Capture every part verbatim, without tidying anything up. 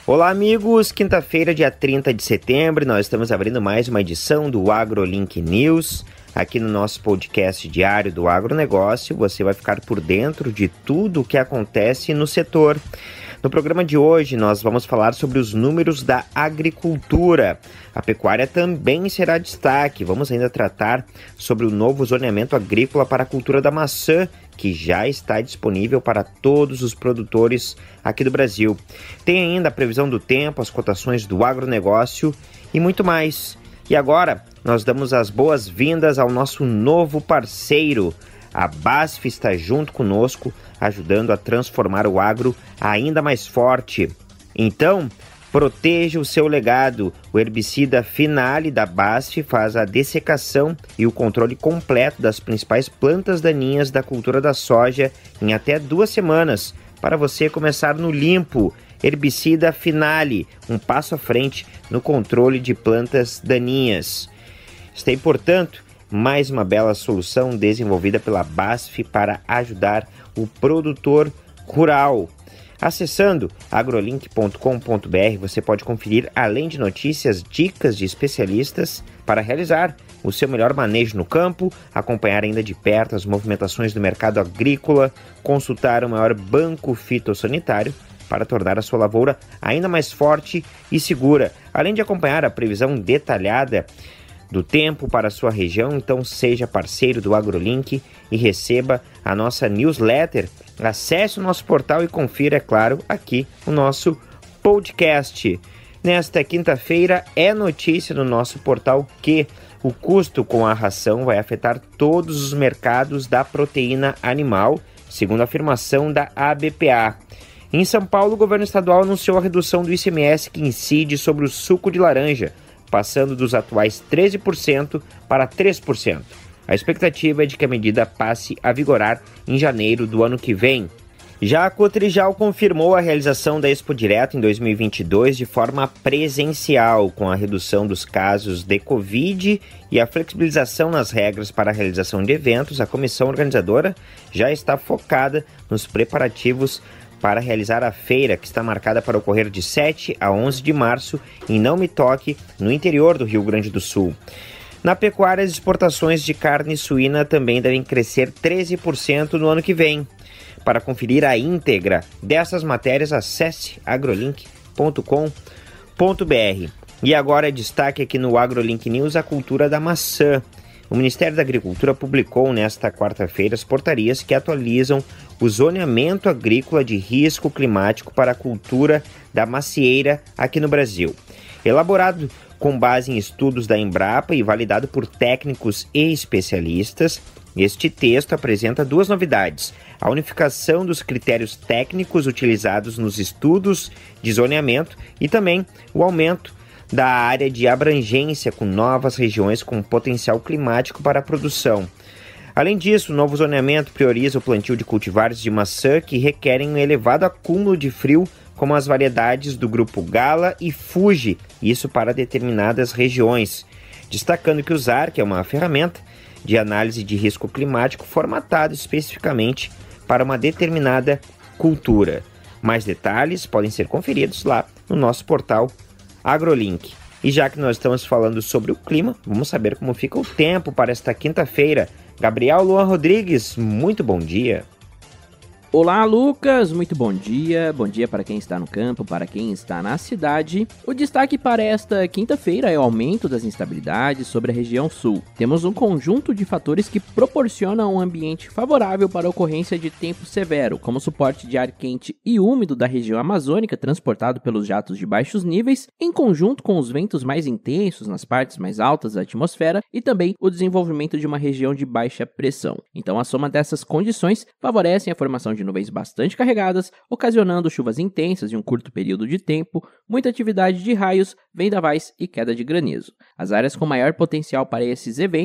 Olá, amigos! Quinta-feira, dia trinta de setembro, nós estamos abrindo mais uma edição do AgroLink News. Aqui no nosso podcast diário do agronegócio, você vai ficar por dentro de tudo o que acontece no setor. No programa de hoje, nós vamos falar sobre os números da agricultura. A pecuária também será destaque. Vamos ainda tratar sobre o novo zoneamento agrícola para a cultura da maçã, que já está disponível para todos os produtores aqui do Brasil. Tem ainda a previsão do tempo, as cotações do agronegócio e muito mais. E agora, nós damos as boas-vindas ao nosso novo parceiro. A BASF está junto conosco, ajudando a transformar o agro ainda mais forte. Então, proteja o seu legado. O herbicida Finale da BASF faz a dessecação e o controle completo das principais plantas daninhas da cultura da soja em até duas semanas, para você começar no limpo. Herbicida Finale, um passo à frente no controle de plantas daninhas. Está aí, portanto, mais uma bela solução desenvolvida pela BASF para ajudar o produtor rural. Acessando agrolink ponto com ponto br, você pode conferir, além de notícias, dicas de especialistas para realizar o seu melhor manejo no campo, acompanhar ainda de perto as movimentações do mercado agrícola, consultar o maior banco fitossanitário para tornar a sua lavoura ainda mais forte e segura, além de acompanhar a previsão detalhada do tempo para a sua região. Então seja parceiro do AgroLink e receba a nossa newsletter. Acesse o nosso portal e confira, é claro, aqui o nosso podcast. Nesta quinta-feira é notícia no nosso portal que o custo com a ração vai afetar todos os mercados da proteína animal, segundo a afirmação da A B P A. Em São Paulo, o governo estadual anunciou a redução do I C M S que incide sobre o suco de laranja, passando dos atuais treze por cento para três por cento. A expectativa é de que a medida passe a vigorar em janeiro do ano que vem. Já a Cotrijal confirmou a realização da Expo Direto em dois mil e vinte e dois de forma presencial, com a redução dos casos de Covid e a flexibilização nas regras para a realização de eventos. A comissão organizadora já está focada nos preparativos para realizar a feira, que está marcada para ocorrer de sete a onze de março em Não Me Toque, no interior do Rio Grande do Sul. Na pecuária, as exportações de carne suína também devem crescer treze por cento no ano que vem. Para conferir a íntegra dessas matérias, acesse agrolink ponto com ponto br. E agora é destaque aqui no AgroLink News a cultura da maçã. O Ministério da Agricultura publicou nesta quarta-feira as portarias que atualizam o zoneamento agrícola de risco climático para a cultura da macieira aqui no Brasil. Elaborado com base em estudos da Embrapa e validado por técnicos e especialistas, este texto apresenta duas novidades: a unificação dos critérios técnicos utilizados nos estudos de zoneamento e também o aumento da área de abrangência com novas regiões com potencial climático para a produção. Além disso, o novo zoneamento prioriza o plantio de cultivares de maçã que requerem um elevado acúmulo de frio, como as variedades do grupo Gala e Fuji, isso para determinadas regiões, destacando que o Z A R, que é uma ferramenta de análise de risco climático formatada especificamente para uma determinada cultura. Mais detalhes podem ser conferidos lá no nosso portal AgroLink. E já que nós estamos falando sobre o clima, vamos saber como fica o tempo para esta quinta-feira. Gabriel Luan Rodrigues, muito bom dia. Olá, Lucas, muito bom dia. Bom dia para quem está no campo, para quem está na cidade. O destaque para esta quinta-feira é o aumento das instabilidades sobre a região sul. Temos um conjunto de fatores que proporcionam um ambiente favorável para a ocorrência de tempo severo, como suporte de ar quente e úmido da região amazônica transportado pelos jatos de baixos níveis, em conjunto com os ventos mais intensos nas partes mais altas da atmosfera e também o desenvolvimento de uma região de baixa pressão. Então, a soma dessas condições favorecem a formação de de nuvens bastante carregadas, ocasionando chuvas intensas em um curto período de tempo, muita atividade de raios, vendavais e queda de granizo. As áreas com maior potencial para esses eventos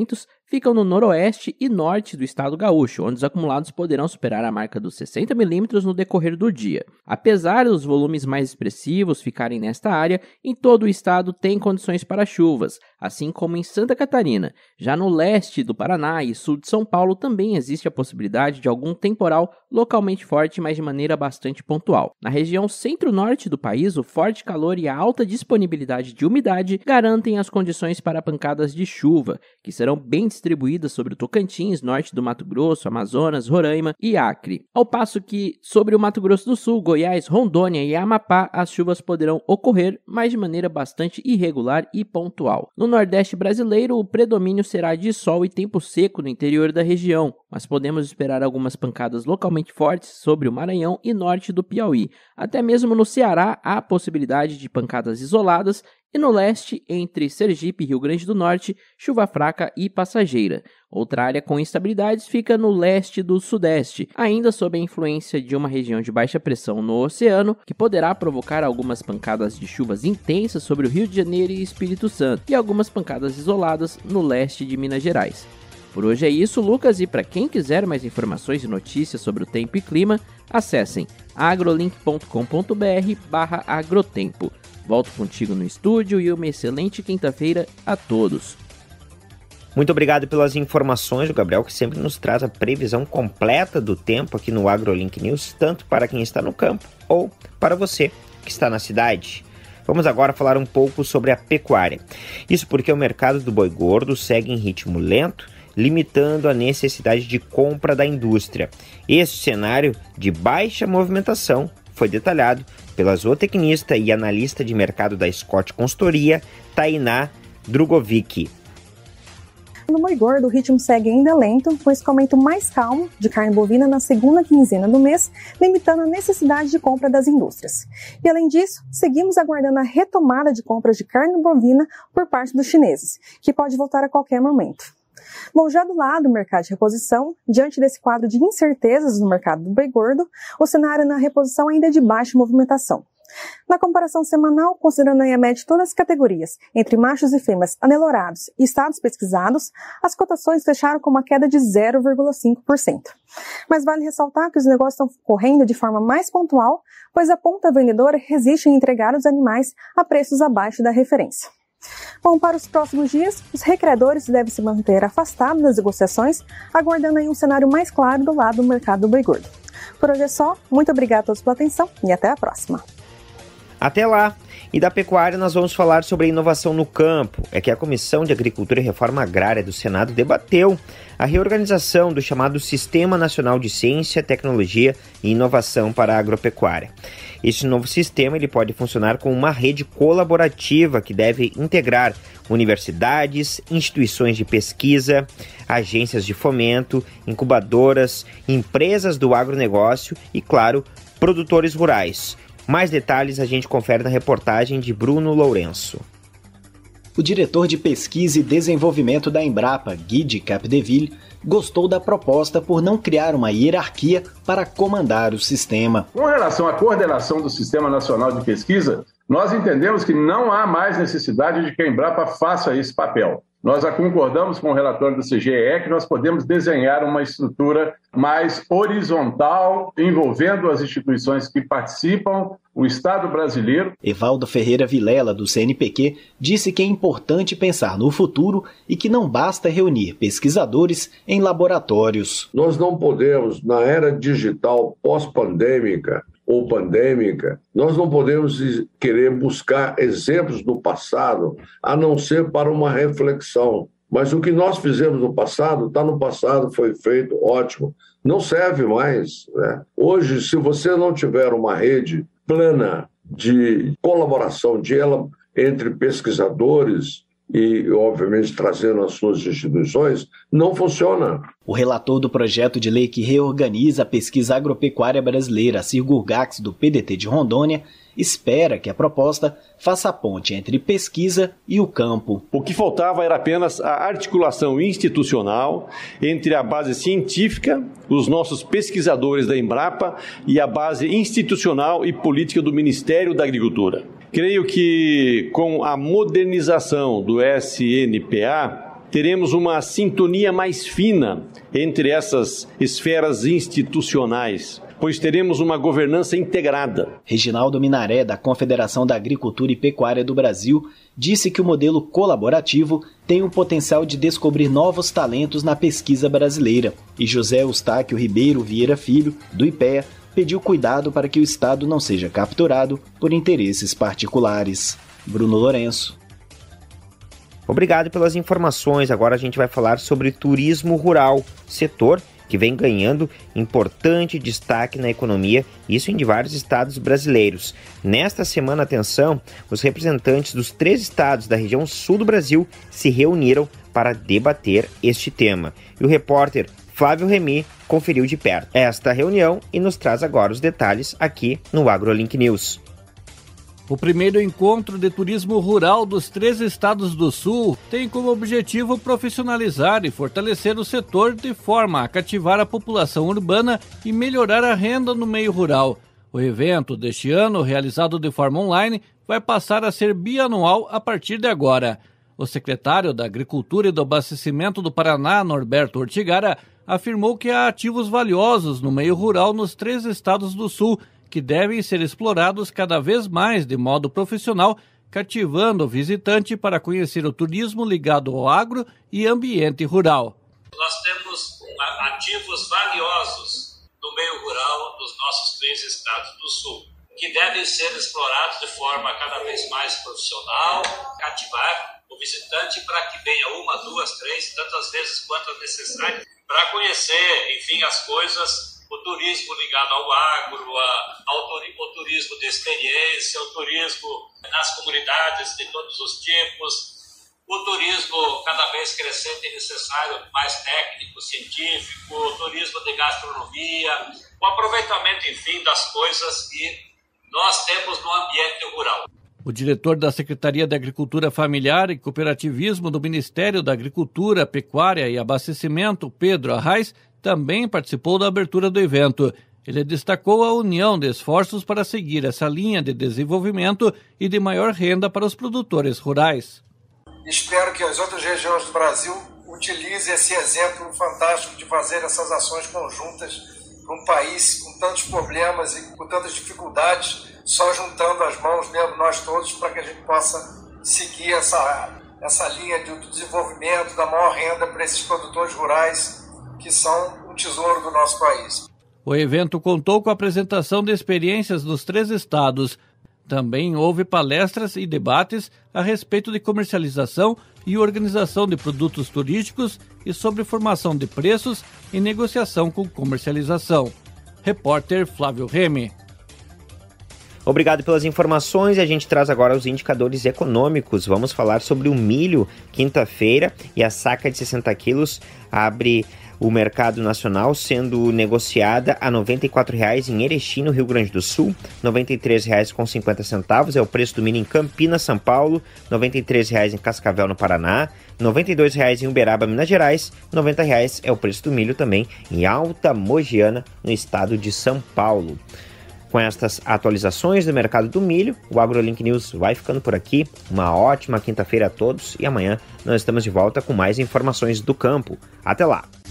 ficam no noroeste e norte do estado gaúcho, onde os acumulados poderão superar a marca dos sessenta milímetros no decorrer do dia. Apesar dos volumes mais expressivos ficarem nesta área, em todo o estado tem condições para chuvas, assim como em Santa Catarina. Já no leste do Paraná e sul de São Paulo também existe a possibilidade de algum temporal localmente forte, mas de maneira bastante pontual. Na região centro-norte do país, o forte calor e a alta disponibilidade de umidade garantem as condições para pancadas de chuva, que serão bem distribuídas sobre o Tocantins, norte do Mato Grosso, Amazonas, Roraima e Acre. Ao passo que, sobre o Mato Grosso do Sul, Goiás, Rondônia e Amapá, as chuvas poderão ocorrer, mas de maneira bastante irregular e pontual. No Nordeste brasileiro, o predomínio será de sol e tempo seco no interior da região, mas podemos esperar algumas pancadas localmente fortes sobre o Maranhão e norte do Piauí. Até mesmo no Ceará há a possibilidade de pancadas isoladas e no leste, entre Sergipe e Rio Grande do Norte, chuva fraca e passageira. Outra área com instabilidades fica no leste do sudeste, ainda sob a influência de uma região de baixa pressão no oceano, que poderá provocar algumas pancadas de chuvas intensas sobre o Rio de Janeiro e Espírito Santo, e algumas pancadas isoladas no leste de Minas Gerais. Por hoje é isso, Lucas, e para quem quiser mais informações e notícias sobre o tempo e clima, acessem agrolink ponto com ponto br barra agrotempo. Volto contigo no estúdio e uma excelente quinta-feira a todos. Muito obrigado pelas informações, o Gabriel, que sempre nos traz a previsão completa do tempo aqui no AgroLink News, tanto para quem está no campo ou para você que está na cidade. Vamos agora falar um pouco sobre a pecuária. Isso porque o mercado do boi gordo segue em ritmo lento, limitando a necessidade de compra da indústria. Este cenário de baixa movimentação foi detalhado pela zootecnista e analista de mercado da Scott Consultoria, Tainá Drugovic. No boi gordo, o ritmo segue ainda lento, com escoamento mais calmo de carne bovina na segunda quinzena do mês, limitando a necessidade de compra das indústrias. E além disso, seguimos aguardando a retomada de compras de carne bovina por parte dos chineses, que pode voltar a qualquer momento. Bom, já do lado do mercado de reposição, diante desse quadro de incertezas no mercado do boi gordo, o cenário na reposição ainda é de baixa movimentação. Na comparação semanal, considerando a média de todas as categorias, entre machos e fêmeas anelorados e estados pesquisados, as cotações fecharam com uma queda de zero vírgula cinco por cento. Mas vale ressaltar que os negócios estão correndo de forma mais pontual, pois a ponta vendedora resiste em entregar os animais a preços abaixo da referência. Bom, para os próximos dias, os recreadores devem se manter afastados das negociações, aguardando aí um cenário mais claro do lado do mercado do boi gordo. Por hoje é só, muito obrigado a todos pela atenção e até a próxima. Até lá! E da pecuária nós vamos falar sobre a inovação no campo. É que a Comissão de Agricultura e Reforma Agrária do Senado debateu a reorganização do chamado Sistema Nacional de Ciência, Tecnologia e Inovação para a Agropecuária. Este novo sistema ele pode funcionar como uma rede colaborativa que deve integrar universidades, instituições de pesquisa, agências de fomento, incubadoras, empresas do agronegócio e, claro, produtores rurais. Mais detalhes a gente confere na reportagem de Bruno Lourenço. O diretor de Pesquisa e Desenvolvimento da Embrapa, Guy de Capdeville, gostou da proposta por não criar uma hierarquia para comandar o sistema. Com relação à coordenação do Sistema Nacional de Pesquisa, nós entendemos que não há mais necessidade de que a Embrapa faça esse papel. Nós já concordamos com o relatório do C G E que nós podemos desenhar uma estrutura mais horizontal, envolvendo as instituições que participam, o Estado brasileiro. Evaldo Ferreira Vilela, do C N P Q, disse que é importante pensar no futuro e que não basta reunir pesquisadores em laboratórios. Nós não podemos, na era digital pós-pandêmica, ou pandêmica, nós não podemos querer buscar exemplos do passado, a não ser para uma reflexão. Mas o que nós fizemos no passado, está no passado, foi feito, ótimo, não serve mais, né? Hoje, se você não tiver uma rede plana de colaboração de ela, entre pesquisadores e, obviamente, trazendo as suas instituições, não funciona. O relator do projeto de lei que reorganiza a pesquisa agropecuária brasileira, Cirgurgax, do P D T de Rondônia, espera que a proposta faça a ponte entre pesquisa e o campo. O que faltava era apenas a articulação institucional entre a base científica, os nossos pesquisadores da Embrapa e a base institucional e política do Ministério da Agricultura. Creio que com a modernização do S N P A, teremos uma sintonia mais fina entre essas esferas institucionais, pois teremos uma governança integrada. Reginaldo Minaré, da Confederação da Agricultura e Pecuária do Brasil, disse que o modelo colaborativo tem o potencial de descobrir novos talentos na pesquisa brasileira. E José Eustáquio Ribeiro Vieira Filho, do IPEA, pediu cuidado para que o Estado não seja capturado por interesses particulares. Bruno Lourenço. Obrigado pelas informações. Agora a gente vai falar sobre turismo rural, setor que vem ganhando importante destaque na economia, isso em vários estados brasileiros. Nesta semana, atenção, os representantes dos três estados da região sul do Brasil se reuniram para debater este tema. E o repórter Flávio Remy conferiu de perto esta reunião e nos traz agora os detalhes aqui no AgroLink News. O primeiro encontro de turismo rural dos três estados do Sul tem como objetivo profissionalizar e fortalecer o setor de forma a cativar a população urbana e melhorar a renda no meio rural. O evento deste ano, realizado de forma online, vai passar a ser bianual a partir de agora. O secretário da Agricultura e do Abastecimento do Paraná, Norberto Ortigara, afirmou que há ativos valiosos no meio rural nos três estados do Sul, que devem ser explorados cada vez mais de modo profissional, cativando o visitante para conhecer o turismo ligado ao agro e ambiente rural. Nós temos ativos valiosos no meio rural dos nossos três estados do Sul, que devem ser explorados de forma cada vez mais profissional, cativar o visitante para que venha uma, duas, três, tantas vezes quanto é necessário, para conhecer, enfim, as coisas. O turismo ligado ao agro, ao turismo de experiência, o turismo nas comunidades de todos os tipos, o turismo cada vez crescente e necessário, mais técnico, científico, o turismo de gastronomia, o aproveitamento, enfim, das coisas que nós temos no ambiente rural. O diretor da Secretaria de Agricultura Familiar e Cooperativismo do Ministério da Agricultura, Pecuária e Abastecimento, Pedro Arraes, também participou da abertura do evento. Ele destacou a união de esforços para seguir essa linha de desenvolvimento e de maior renda para os produtores rurais. Espero que as outras regiões do Brasil utilizem esse exemplo fantástico de fazer essas ações conjuntas para um país com tantos problemas e com tantas dificuldades, só juntando as mãos mesmo nós todos para que a gente possa seguir essa, essa linha de desenvolvimento, da maior renda para esses produtores rurais que são o tesouro do nosso país. O evento contou com a apresentação de experiências dos três estados. Também houve palestras e debates a respeito de comercialização e organização de produtos turísticos e sobre formação de preços e negociação com comercialização. Repórter Flávio Remy. Obrigado pelas informações e a gente traz agora os indicadores econômicos. Vamos falar sobre o milho, quinta-feira, e a saca de sessenta quilos abre o mercado nacional sendo negociada a noventa e quatro reais em Erechim, no Rio Grande do Sul, noventa e três reais e cinquenta centavos é o preço do milho em Campinas, São Paulo, noventa e três reais em Cascavel, no Paraná, noventa e dois reais em Uberaba, Minas Gerais, noventa reais é o preço do milho também em Alta Mogiana, no estado de São Paulo. Com estas atualizações do mercado do milho, o AgroLink News vai ficando por aqui. Uma ótima quinta-feira a todos e amanhã nós estamos de volta com mais informações do campo. Até lá!